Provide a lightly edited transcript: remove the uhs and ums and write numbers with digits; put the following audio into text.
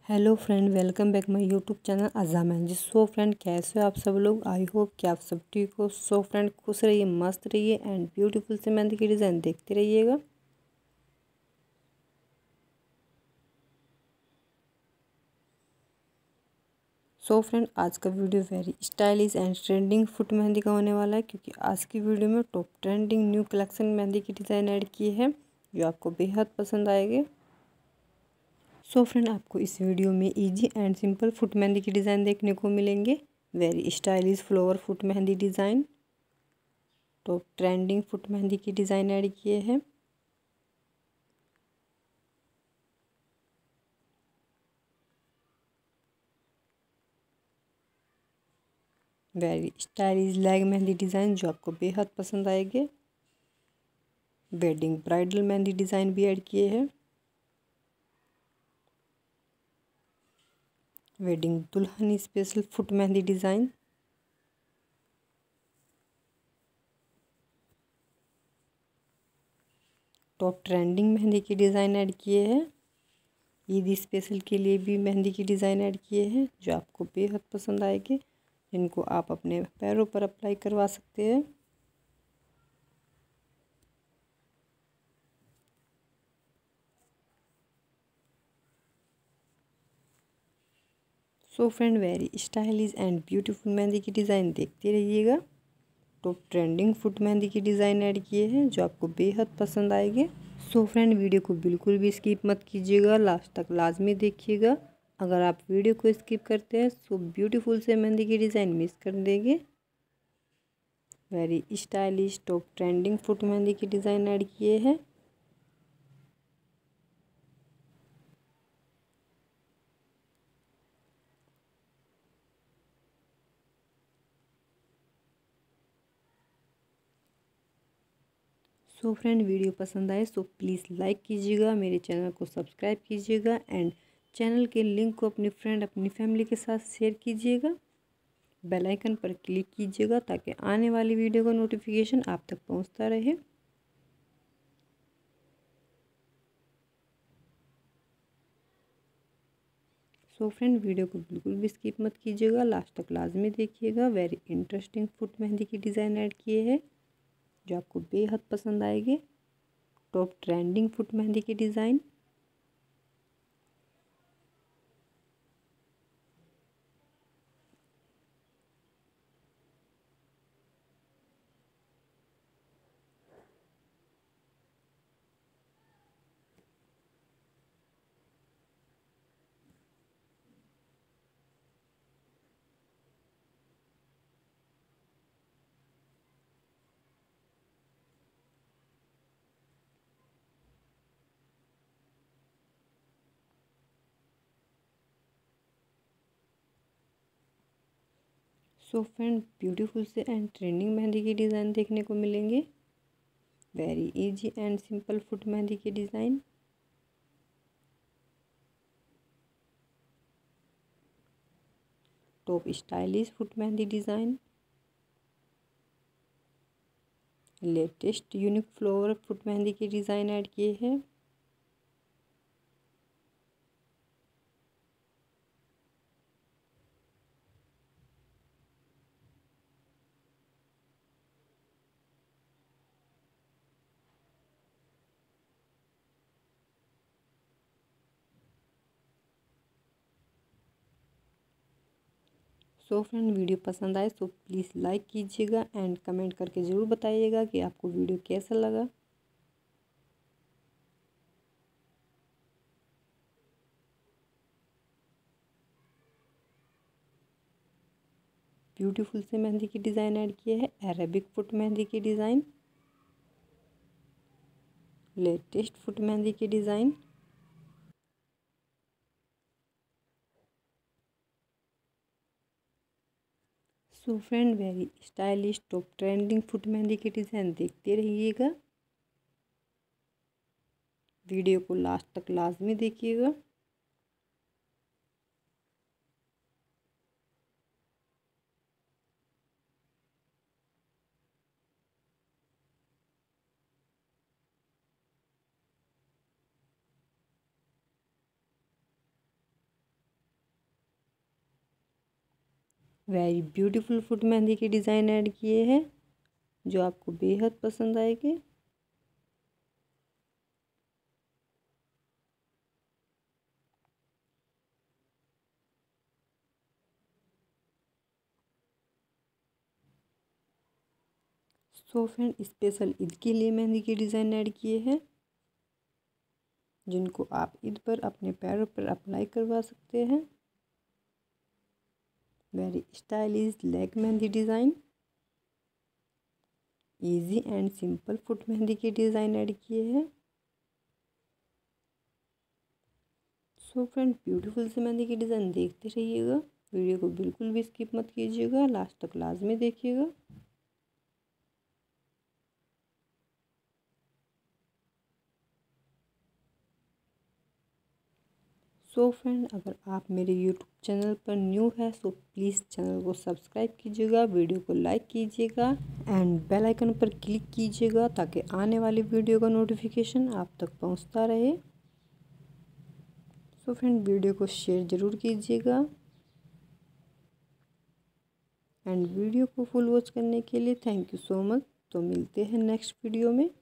Hello friend, welcome back my YouTube channel Aza Mehndi. So friend, कैसे हो आप सब लोग? आई होप कि आप सब ठीक हो। सो फ्रेंड, खुश रहिए, मस्त रहिए एंड ब्यूटीफुल से मेहंदी की डिज़ाइन देखते रहिएगा। सो फ्रेंड, आज का video very stylish and trending foot mehndi का होने वाला है, क्योंकि आज की वीडियो में top trending new collection mehndi की डिज़ाइन ऐड की है जो आपको बेहद पसंद आएगी। सो फ्रेंड, आपको इस वीडियो में easy and simple foot mehndi की डिज़ाइन देखने को मिलेंगे। Very stylish flower foot mehndi design, top trending foot mehndi की डिज़ाइन ऐड किए हैं। Very stylish leg mehndi design जो आपको बेहद पसंद आएगी। वेडिंग ब्राइडल मेहंदी डिज़ाइन भी ऐड किए हैं। वेडिंग दुल्हन special foot mehndi design, top trending mehndi की डिज़ाइन ऐड किए हैं। ईद स्पेशल के लिए भी मेहंदी की डिज़ाइन ऐड किए हैं जो आपको बेहद पसंद आएगी, जिनको आप अपने पैरों पर अप्लाई करवा सकते हैं। So friend, very stylish and beautiful mehndi की डिज़ाइन देखते रहिएगा। टॉप ट्रेंडिंग फुट मेहंदी की डिज़ाइन ऐड किए हैं जो आपको बेहद पसंद आएगी। सो फ्रेंड, वीडियो को बिल्कुल भी स्किप मत कीजिएगा, लास्ट तक लाजमी देखिएगा। अगर आप वीडियो को स्किप करते हैं तो ब्यूटीफुल से मेहंदी की डिज़ाइन मिस कर देंगे। Very stylish top trending foot mehndi की डिज़ाइन ऐड किए हैं। सो फ्रेंड, वीडियो पसंद आए तो प्लीज़ लाइक कीजिएगा, मेरे चैनल को सब्सक्राइब कीजिएगा एंड चैनल के लिंक को अपनी फ्रेंड अपनी फैमिली के साथ शेयर कीजिएगा। बेल आइकन पर क्लिक कीजिएगा ताकि आने वाली वीडियो का नोटिफिकेशन आप तक पहुंचता रहे। सो फ्रेंड, वीडियो को बिल्कुल भी स्किप मत कीजिएगा, लास्ट तक लाजमी देखिएगा। वेरी इंटरेस्टिंग फुट मेहंदी की डिज़ाइन ऐड किए हैं जो आपको बेहद पसंद आएगी। टॉप ट्रेंडिंग फुट मेहंदी की डिज़ाइन, सो फ्रेंड, ब्यूटीफुल से एंड ट्रेंडिंग मेहंदी की डिज़ाइन देखने को मिलेंगे। Very easy and simple foot mehndi की design, top stylish foot mehndi design, latest unique flower foot mehndi की डिज़ाइन ऐड किए हैं। सो फ्रेंड, वीडियो पसंद आए तो प्लीज़ लाइक कीजिएगा एंड कमेंट करके ज़रूर बताइएगा कि आपको वीडियो कैसा लगा। ब्यूटीफुल से मेहंदी की डिज़ाइन ऐड किए हैं। अरेबिक फुट मेहंदी की डिज़ाइन, लेटेस्ट फुट मेहंदी की design, so friend, very stylish top trending foot mehndi की डिज़ाइन देखते रहिएगा। वीडियो को लास्ट तक लाजमी देखिएगा। वेरी ब्यूटीफुल फुट मेहंदी के डिज़ाइन ऐड किए हैं जो आपको बेहद पसंद आएंगे। सो फ्रेंड, स्पेशल ईद के लिए मेहंदी के डिज़ाइन ऐड किए हैं जिनको आप ईद पर अपने पैरों पर अप्लाई करवा सकते हैं। Very stylish leg mehndi design, easy and simple foot mehndi के डिज़ाइन ऐड किए हैं। सो फ्रेंड, ब्यूटीफुल से मेहंदी की डिज़ाइन देखते रहिएगा, वीडियो को बिल्कुल भी स्किप मत कीजिएगा, लास्ट तक लाजमी देखिएगा। सो फ्रेंड, अगर आप मेरे यूट्यूब चैनल पर न्यू है तो प्लीज़ चैनल को सब्सक्राइब कीजिएगा, वीडियो को लाइक कीजिएगा एंड बेल आइकन पर क्लिक कीजिएगा ताकि आने वाली वीडियो का नोटिफिकेशन आप तक पहुंचता रहे। सो फ्रेंड, वीडियो को शेयर ज़रूर कीजिएगा एंड वीडियो को फुल वॉच करने के लिए थैंक यू सो मच। तो मिलते हैं नेक्स्ट वीडियो में।